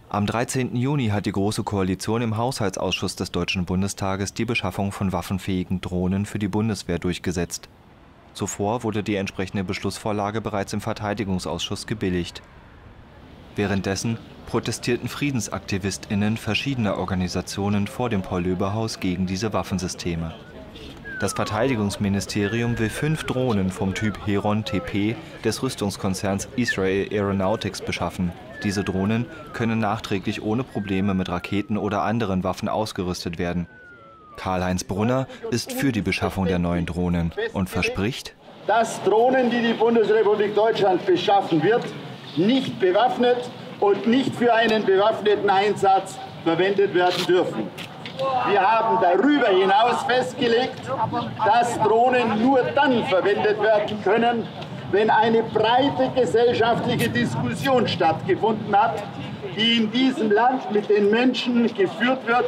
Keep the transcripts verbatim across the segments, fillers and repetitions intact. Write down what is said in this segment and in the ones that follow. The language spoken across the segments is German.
Am dreizehnten Juni hat die Große Koalition im Haushaltsausschuss des Deutschen Bundestages die Beschaffung von waffenfähigen Drohnen für die Bundeswehr durchgesetzt. Zuvor wurde die entsprechende Beschlussvorlage bereits im Verteidigungsausschuss gebilligt. Währenddessen protestierten FriedensaktivistInnen verschiedener Organisationen vor dem Paul-Löbe-Haus gegen diese Waffensysteme. Das Verteidigungsministerium will fünf Drohnen vom Typ Heron T P des Rüstungskonzerns Israel Aeronautics beschaffen. Diese Drohnen können nachträglich ohne Probleme mit Raketen oder anderen Waffen ausgerüstet werden. Karl-Heinz Brunner ist für die Beschaffung der neuen Drohnen und verspricht, dass Drohnen, die die Bundesrepublik Deutschland beschaffen wird, nicht bewaffnet und nicht für einen bewaffneten Einsatz verwendet werden dürfen. Wir haben darüber hinaus festgelegt, dass Drohnen nur dann verwendet werden können, wenn eine breite gesellschaftliche Diskussion stattgefunden hat, die in diesem Land mit den Menschen geführt wird,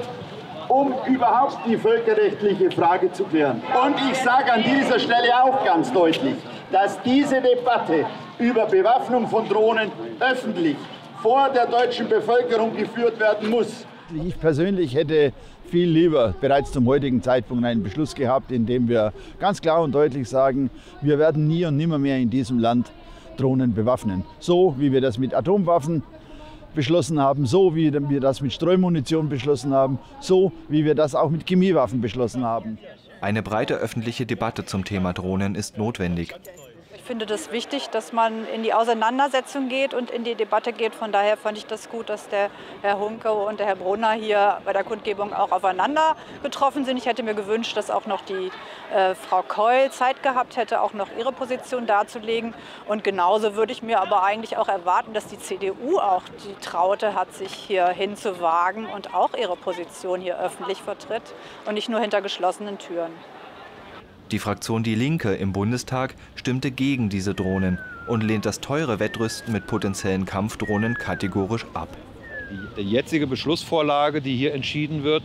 um überhaupt die völkerrechtliche Frage zu klären. Und ich sage an dieser Stelle auch ganz deutlich, dass diese Debatte über Bewaffnung von Drohnen öffentlich vor der deutschen Bevölkerung geführt werden muss. Ich persönlich hätte viel lieber bereits zum heutigen Zeitpunkt einen Beschluss gehabt, in dem wir ganz klar und deutlich sagen, wir werden nie und nimmer mehr in diesem Land Drohnen bewaffnen. So wie wir das mit Atomwaffen beschlossen haben, so wie wir das mit Streumunition beschlossen haben, so wie wir das auch mit Chemiewaffen beschlossen haben. Eine breite öffentliche Debatte zum Thema Drohnen ist notwendig. Ich finde das wichtig, dass man in die Auseinandersetzung geht und in die Debatte geht. Von daher fand ich das gut, dass der Herr Hunke und der Herr Brunner hier bei der Kundgebung auch aufeinander getroffen sind. Ich hätte mir gewünscht, dass auch noch die äh, Frau Keul Zeit gehabt hätte, auch noch ihre Position darzulegen. Und genauso würde ich mir aber eigentlich auch erwarten, dass die C D U auch die Traute hat, sich hier hinzuwagen und auch ihre Position hier öffentlich vertritt und nicht nur hinter geschlossenen Türen. Die Fraktion Die Linke im Bundestag stimmte gegen diese Drohnen und lehnt das teure Wettrüsten mit potenziellen Kampfdrohnen kategorisch ab. Die jetzige Beschlussvorlage, die hier entschieden wird,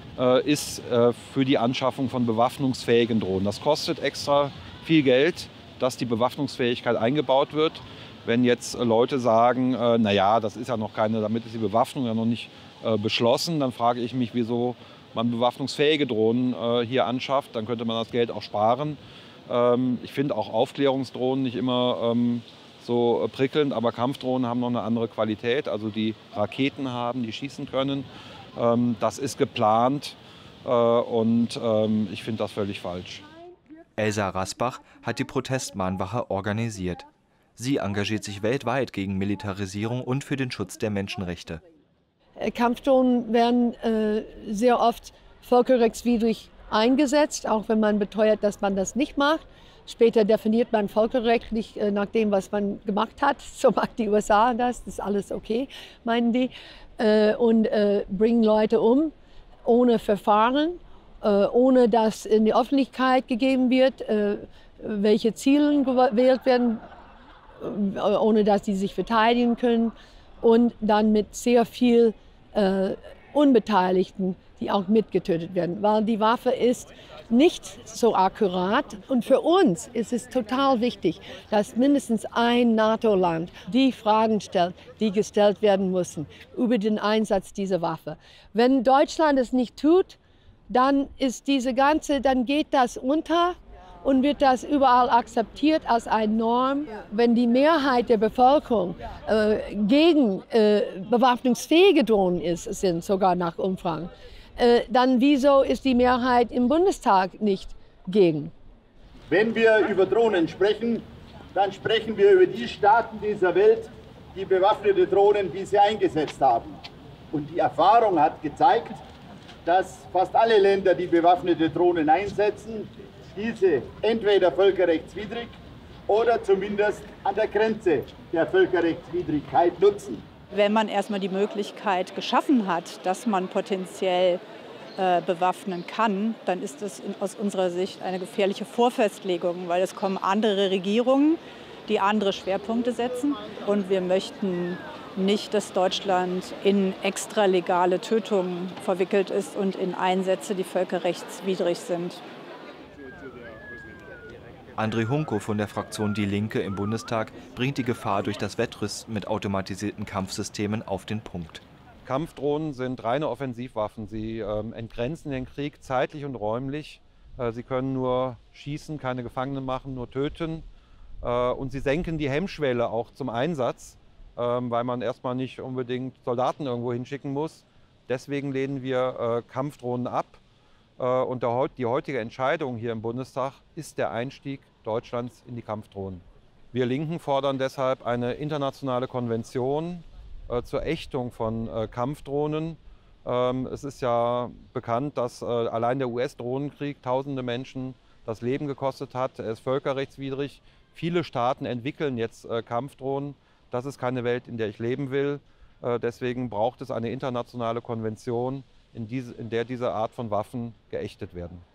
ist für die Anschaffung von bewaffnungsfähigen Drohnen. Das kostet extra viel Geld, dass die Bewaffnungsfähigkeit eingebaut wird. Wenn jetzt Leute sagen, naja, das ist ja noch keine, damit ist die Bewaffnung ja noch nicht beschlossen, dann frage ich mich, wieso man bewaffnungsfähige Drohnen äh, hier anschafft, dann könnte man das Geld auch sparen. Ähm, ich finde auch Aufklärungsdrohnen nicht immer ähm, so prickelnd, aber Kampfdrohnen haben noch eine andere Qualität, also die Raketen haben, die schießen können. Ähm, das ist geplant äh, und ähm, ich finde das völlig falsch. Elsa Rasbach hat die Protestmahnwache organisiert. Sie engagiert sich weltweit gegen Militarisierung und für den Schutz der Menschenrechte. Kampfdrohnen werden äh, sehr oft völkerrechtswidrig eingesetzt, auch wenn man beteuert, dass man das nicht macht. Später definiert man völkerrechtlich äh, nach dem, was man gemacht hat. So macht die U S A das, das ist alles okay, meinen die. Äh, und äh, bringen Leute um, ohne Verfahren, äh, ohne dass in die Öffentlichkeit gegeben wird, äh, welche Ziele gewählt werden, äh, ohne dass sie sich verteidigen können. Und dann mit sehr viel äh, Unbeteiligten, die auch mitgetötet werden. Weil die Waffe ist nicht so akkurat. Und für uns ist es total wichtig, dass mindestens ein NATO-Land die Fragen stellt, die gestellt werden müssen über den Einsatz dieser Waffe. Wenn Deutschland es nicht tut, dann ist diese ganze, dann geht das unter. Und wird das überall akzeptiert als eine Norm. Wenn die Mehrheit der Bevölkerung äh, gegen äh, bewaffnungsfähige Drohnen ist, sind sogar nach Umfragen, äh, dann wieso ist die Mehrheit im Bundestag nicht gegen? Wenn wir über Drohnen sprechen, dann sprechen wir über die Staaten dieser Welt, die bewaffnete Drohnen bisher eingesetzt haben. Und die Erfahrung hat gezeigt, dass fast alle Länder, die bewaffnete Drohnen einsetzen, diese entweder völkerrechtswidrig oder zumindest an der Grenze der Völkerrechtswidrigkeit nutzen. Wenn man erstmal die Möglichkeit geschaffen hat, dass man potenziell äh, bewaffnen kann, dann ist das in, aus unserer Sicht eine gefährliche Vorfestlegung, weil es kommen andere Regierungen, die andere Schwerpunkte setzen. Und wir möchten nicht, dass Deutschland in extralegale Tötungen verwickelt ist und in Einsätze, die völkerrechtswidrig sind. André Hunko von der Fraktion Die Linke im Bundestag bringt die Gefahr durch das Wettrüsten mit automatisierten Kampfsystemen auf den Punkt. Kampfdrohnen sind reine Offensivwaffen. Sie ähm, entgrenzen den Krieg zeitlich und räumlich. Äh, sie können nur schießen, keine Gefangenen machen, nur töten. Äh, und sie senken die Hemmschwelle auch zum Einsatz, äh, weil man erstmal nicht unbedingt Soldaten irgendwo hinschicken muss. Deswegen lehnen wir äh, Kampfdrohnen ab. Äh, und der, die heutige Entscheidung hier im Bundestag ist der Einstieg Deutschlands in die Kampfdrohnen. Wir Linken fordern deshalb eine internationale Konvention äh, zur Ächtung von äh, Kampfdrohnen. Ähm, es ist ja bekannt, dass äh, allein der U S-Drohnenkrieg tausende Menschen das Leben gekostet hat. Er ist völkerrechtswidrig. Viele Staaten entwickeln jetzt äh, Kampfdrohnen. Das ist keine Welt, in der ich leben will. Äh, deswegen braucht es eine internationale Konvention, in, diese, in der diese Art von Waffen geächtet werden.